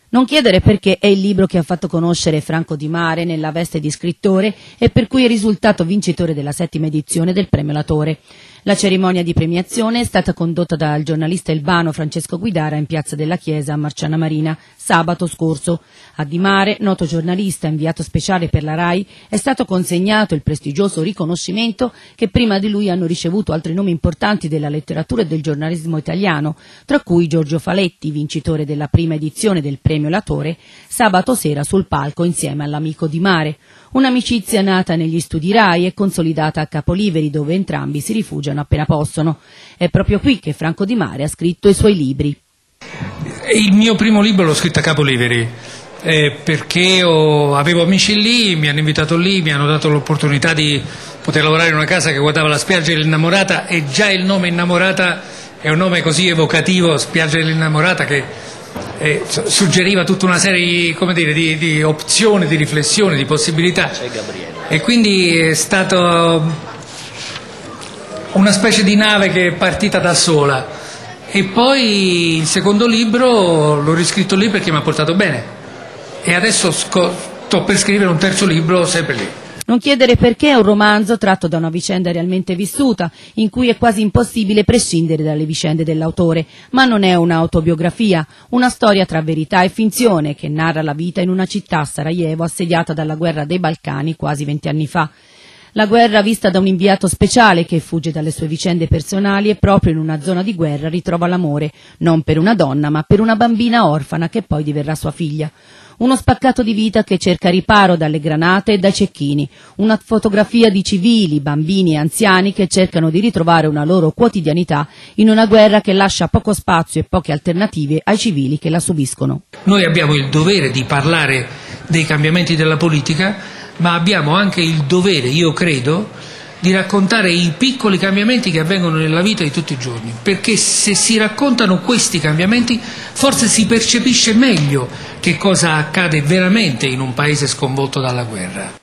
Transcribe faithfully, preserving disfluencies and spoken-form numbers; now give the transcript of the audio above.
Non chiedere perché è il libro che ha fatto conoscere Franco Di Mare nella veste di scrittore e per cui è risultato vincitore della settima edizione del Premio Latore. La cerimonia di premiazione è stata condotta dal giornalista ilvano Francesco Guidara in Piazza della Chiesa a Marciana Marina sabato scorso. A Di Mare, noto giornalista inviato speciale per la RAI, è stato consegnato il prestigioso riconoscimento che prima di lui hanno ricevuto altri nomi importanti della letteratura e del giornalismo italiano, tra cui Giorgio Faletti, vincitore della prima edizione del Premio Latore, sabato sera sul palco insieme all'amico Di Mare. Un'amicizia nata negli studi RAI e consolidata a Capoliveri, dove entrambi si rifugiano appena possono. È proprio qui che Franco Di Mare ha scritto i suoi libri. Il mio primo libro l'ho scritto a Capoliveri, eh, perché ho, avevo amici lì, mi hanno invitato lì, mi hanno dato l'opportunità di poter lavorare in una casa che guardava la spiaggia dell'Innamorata, e già il nome Innamorata è un nome così evocativo, spiaggia dell'Innamorata, che Eh, suggeriva tutta una serie di, come dire, di, di opzioni, di riflessioni, di possibilità, e quindi è stato una specie di nave che è partita da sola. E poi il secondo libro l'ho riscritto lì perché mi ha portato bene, e adesso sto per scrivere un terzo libro sempre lì. Non chiedere perché è un romanzo tratto da una vicenda realmente vissuta, in cui è quasi impossibile prescindere dalle vicende dell'autore, ma non è un'autobiografia, una storia tra verità e finzione che narra la vita in una città, Sarajevo, assediata dalla guerra dei Balcani quasi venti anni fa. La guerra vista da un inviato speciale che fugge dalle sue vicende personali e proprio in una zona di guerra ritrova l'amore, non per una donna ma per una bambina orfana che poi diverrà sua figlia. Uno spaccato di vita che cerca riparo dalle granate e dai cecchini, una fotografia di civili, bambini e anziani che cercano di ritrovare una loro quotidianità in una guerra che lascia poco spazio e poche alternative ai civili che la subiscono. Noi abbiamo il dovere di parlare dei cambiamenti della politica, ma abbiamo anche il dovere, io credo, di raccontare i piccoli cambiamenti che avvengono nella vita di tutti i giorni, perché se si raccontano questi cambiamenti forse si percepisce meglio che cosa accade veramente in un paese sconvolto dalla guerra.